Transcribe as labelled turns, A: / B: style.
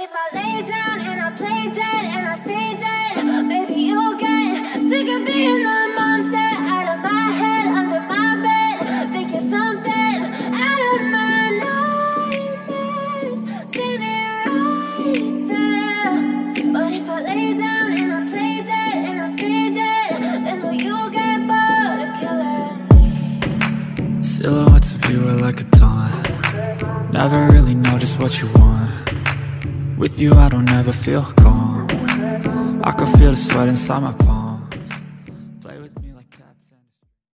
A: if I lay down and I play dead and I stay dead, baby, you'll get sick of being the monster out of my head, under my bed. Think you're something out of my nightmares, standing right there. But if I lay down and I play dead and I stay dead, then will you get bored of killing me?
B: Silhouettes of you are like a taunt. Never really know just what you want. With you I don't ever feel calm. I can feel the sweat inside my